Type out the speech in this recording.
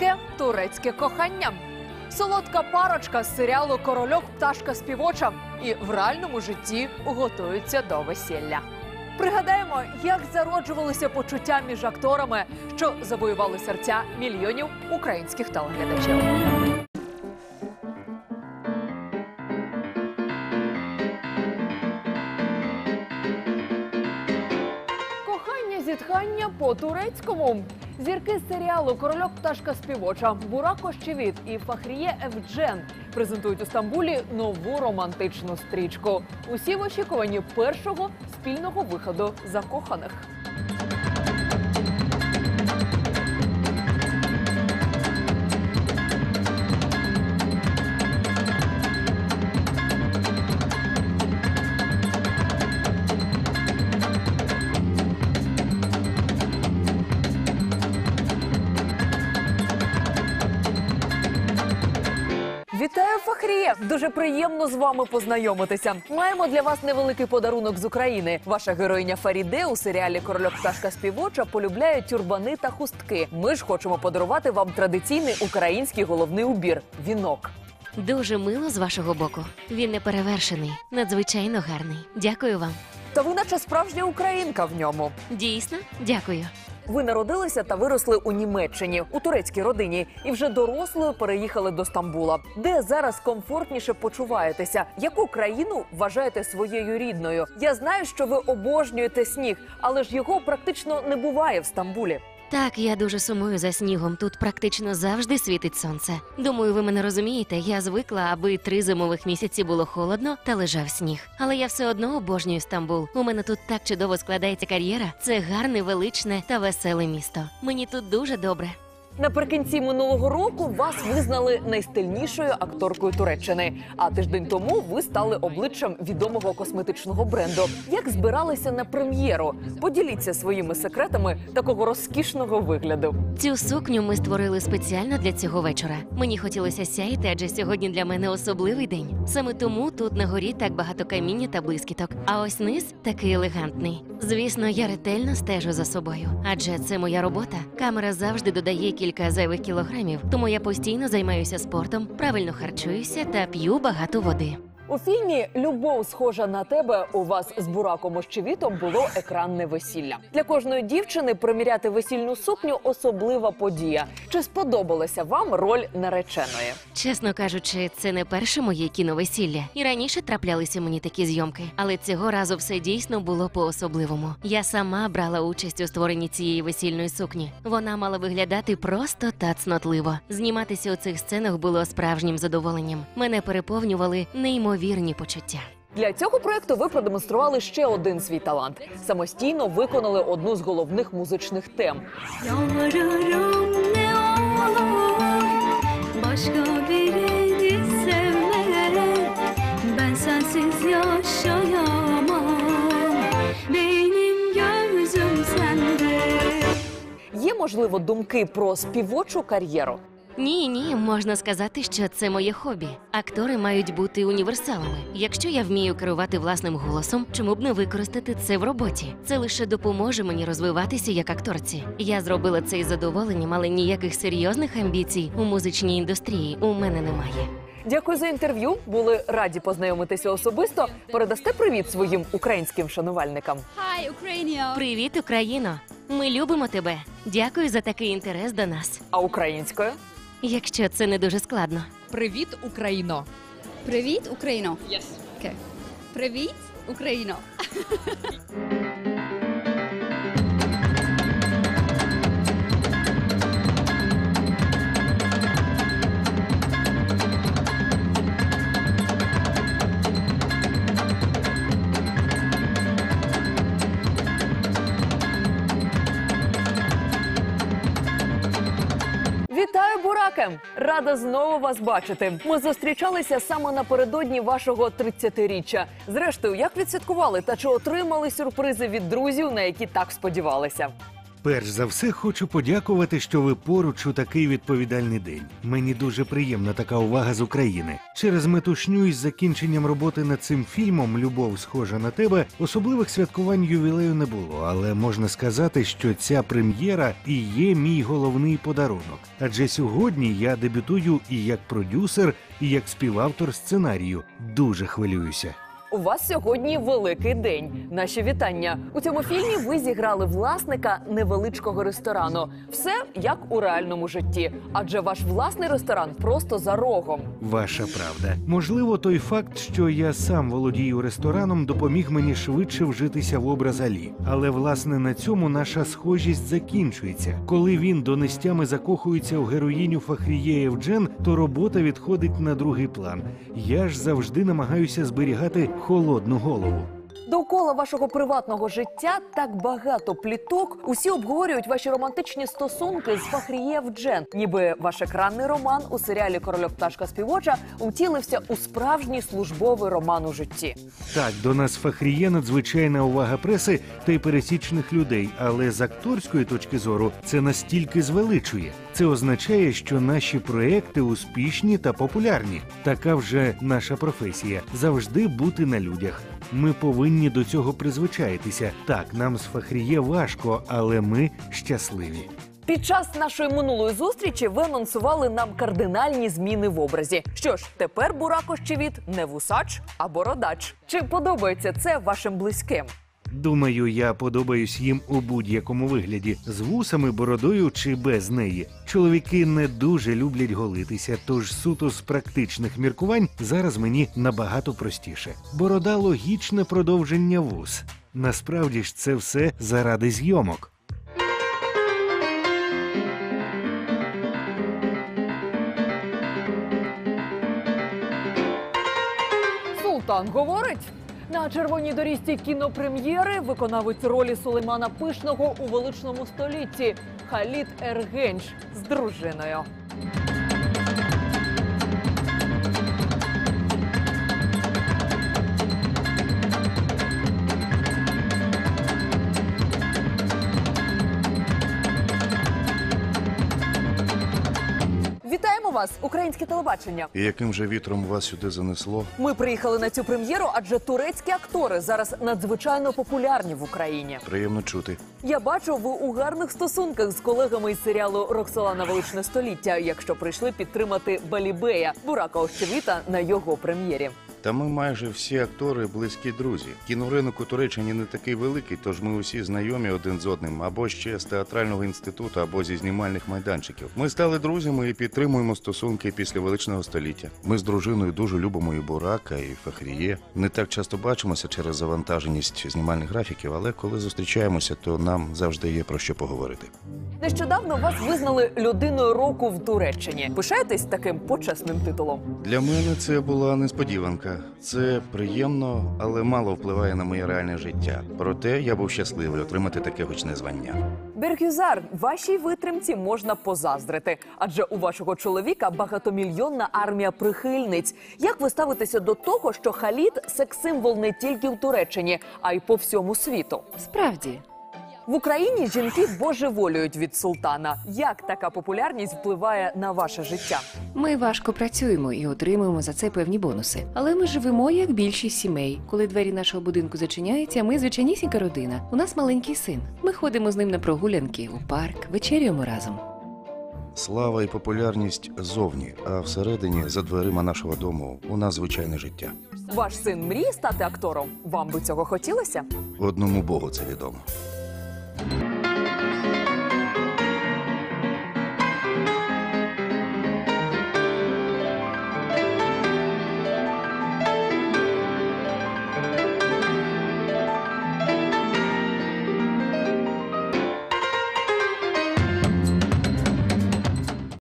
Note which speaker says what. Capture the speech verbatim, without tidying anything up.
Speaker 1: Таке турецьке кохання. Солодка парочка з серіалу «Корольок, пташка співоча» і в реальному житті готуються до весілля. Пригадаємо, як зароджувалися почуття між акторами, що завоювали серця мільйонів українських телеглядачів. Зітхання по-турецькому. Зірки з серіалу «Корольок, пташка співоча» Бурак Озчивіт і Фахріє Евджен презентують у Стамбулі нову романтичну стрічку. Усі в очікуванні першого спільного виходу закоханих. Вітаю, Фахріє! Дуже приємно з вами познайомитися. Маємо для вас невеликий подарунок з України. Ваша героїня Фаріде у серіалі «Корольок, пташка співоча» полюбляє тюрбани та хустки. Ми ж хочемо подарувати вам традиційний український головний убір – вінок.
Speaker 2: Дуже мило з вашого боку. Він неперевершений, надзвичайно гарний. Дякую вам.
Speaker 1: Та ви наче справжня українка в ньому.
Speaker 2: Дійсно? Дякую.
Speaker 1: Ви народилися та виросли у Німеччині, у турецькій родині, і вже дорослою переїхали до Стамбула. Де зараз комфортніше почуваєтеся? Яку країну вважаєте своєю рідною? Я знаю, що ви обожнюєте сніг, але ж його практично не буває в Стамбулі.
Speaker 2: Так, я дуже сумую за снігом. Тут практично завжди світить сонце. Думаю, ви мене розумієте, я звикла, аби три зимових місяці було холодно та лежав сніг. Але я все одно обожнюю Стамбул. У мене тут так чудово складається кар'єра. Це гарне, величне та веселе місто. Мені тут дуже добре.
Speaker 1: Наприкінці минулого року вас визнали найстильнішою акторкою Туреччини. А тиждень тому ви стали обличчям відомого косметичного бренду. Як збиралися на прем'єру? Поділіться своїми секретами такого розкішного вигляду.
Speaker 2: Цю сукню ми створили спеціально для цього вечора. Мені хотілося сяяти, адже сьогодні для мене особливий день. Саме тому тут на горі так багато каміння та блискіток. А ось низ такий елегантний. Звісно, я ретельно стежу за собою. Адже це моя робота. Камера завжди додає кілька зайвих кілограмів, тому я постійно займаюся спортом, правильно харчуюся та п'ю багато води.
Speaker 1: У фільмі «Любов схожа на тебе» у вас з Бураком Озчивітом було екранне весілля. Для кожної дівчини приміряти весільну сукню – особлива подія. Чи сподобалася вам роль нареченої?
Speaker 2: Чесно кажучи, це не перше моє кіновесілля. І раніше траплялися мені такі зйомки. Але цього разу все дійсно було по-особливому. Я сама брала участь у створенні цієї весільної сукні. Вона мала виглядати просто та цнотливо. Зніматися у цих сценах було справжнім задоволенням. Мене переповнювали неймовірні вірні почуття.
Speaker 1: Для цього проєкту ви продемонстрували ще один свій талант. Самостійно виконали одну з головних музичних тем. Є, можливо, думки про співочу кар'єру?
Speaker 2: Ні, ні, можна сказати, що це моє хобі. Актори мають бути універсалами. Якщо я вмію керувати власним голосом, чому б не використати це в роботі? Це лише допоможе мені розвиватися як акторці. Я зробила це із задоволенням, але ніяких серйозних амбіцій у музичній індустрії у мене немає.
Speaker 1: Дякую за інтерв'ю. Були раді познайомитися особисто. Передасте привіт своїм українським шанувальникам.
Speaker 3: Hi, Україно!
Speaker 2: Привіт, Україно! Ми любимо тебе. Дякую за такий інтерес до нас.
Speaker 1: А українською?
Speaker 2: Якщо це не дуже складно.
Speaker 1: Привіт, Україно!
Speaker 3: Привіт, Україно!
Speaker 1: Yes.
Speaker 3: Okay. Привіт, Україно!
Speaker 1: Вітаю, Бураке! Рада знову вас бачити. Ми зустрічалися саме напередодні вашого тридцятиріччя. Зрештою, як відсвяткували та чи отримали сюрпризи від друзів, на які так сподівалися?
Speaker 4: Перш за все, хочу подякувати, що ви поруч у такий відповідальний день. Мені дуже приємна така увага з України. Через метушню із закінченням роботи над цим фільмом «Любов схожа на тебе» особливих святкувань ювілею не було, але можна сказати, що ця прем'єра і є мій головний подарунок. Адже сьогодні я дебютую і як продюсер, і як співавтор сценарію. Дуже хвилююся.
Speaker 1: У вас сьогодні великий день. Наші вітання. У цьому фільмі ви зіграли власника невеличкого ресторану. Все як у реальному житті. Адже ваш власний ресторан просто за рогом.
Speaker 4: Ваша правда. Можливо, той факт, що я сам володію рестораном, допоміг мені швидше вжитися в образ Алі. Але, власне, на цьому наша схожість закінчується. Коли він донестями закохується у героїню Фахріє Евджен, то робота відходить на другий план. Я ж завжди намагаюся зберігати холодну голову.
Speaker 1: Довкола вашого приватного життя так багато пліток. Усі обговорюють ваші романтичні стосунки з Фахріє Евджен. Ніби ваш екранний роман у серіалі «Корольок пташка співоча» втілився у справжній службовий роман у житті.
Speaker 4: Так, до нас Фахріє надзвичайна увага преси та й пересічних людей, але з акторської точки зору це настільки звеличує. Це означає, що наші проекти успішні та популярні. Така вже наша професія – завжди бути на людях. Ми повинні до цього призвичаїтися. Так, нам з Фахріє важко, але ми щасливі.
Speaker 1: Під час нашої минулої зустрічі ви анонсували нам кардинальні зміни в образі. Що ж, тепер Бурако Щевіт не вусач, а бородач. Чи подобається це вашим близьким?
Speaker 4: Думаю, я подобаюсь їм у будь-якому вигляді – з вусами, бородою чи без неї. Чоловіки не дуже люблять голитися, тож суто з практичних міркувань зараз мені набагато простіше. Борода – логічне продовження вус. Насправді ж це все заради зйомок.
Speaker 1: Султан говорить. На червоній доріжці кінопрем'єри виконавець ролі Сулеймана Пишного у величному столітті Халід Ергенч з дружиною. Вітаємо вас, українське телебачення.
Speaker 5: І яким же вітром вас сюди занесло?
Speaker 1: Ми приїхали на цю прем'єру, адже турецькі актори зараз надзвичайно популярні в Україні.
Speaker 5: Приємно чути.
Speaker 1: Я бачу, ви у гарних стосунках з колегами із серіалу «Роксолана. Величне століття», якщо прийшли підтримати Балібея, Бурака Щевіта, на його прем'єрі.
Speaker 5: Та ми майже всі актори близькі друзі. Кіноринок у Туреччині не такий великий, тож ми усі знайомі один з одним, або ще з театрального інституту, або зі знімальних майданчиків. Ми стали друзями і підтримуємо стосунки після величного століття. Ми з дружиною дуже любимо і Бурака, і Фахріє. Не так часто бачимося через завантаженість знімальних графіків, але коли зустрічаємося, то нам завжди є про що поговорити.
Speaker 1: Нещодавно вас визнали людиною року в Туреччині. Пишаєтесь таким почесним титулом?
Speaker 5: Для мене це була несподіванка. Це приємно, але мало впливає на моє реальне життя. Проте я був щасливий отримати таке гучне звання.
Speaker 1: Бергюзар, вашій витримці можна позаздрити. Адже у вашого чоловіка багатомільйонна армія прихильниць. Як ви ставитеся до того, що Халід – секс-символ не тільки в Туреччині, а й по всьому світу?
Speaker 2: Справді.
Speaker 1: В Україні жінки божеволюють від султана. Як така популярність впливає на ваше життя?
Speaker 6: Ми важко працюємо і отримуємо за це певні бонуси. Але ми живемо як більшість сімей. Коли двері нашого будинку зачиняються, ми звичайнісінька родина. У нас маленький син. Ми ходимо з ним на прогулянки, у парк, вечеряємо разом.
Speaker 5: Слава і популярність зовні, а всередині, за дверима нашого дому, у нас звичайне життя.
Speaker 1: Ваш син мріє стати актором? Вам би цього хотілося?
Speaker 5: Одному Богу це відомо.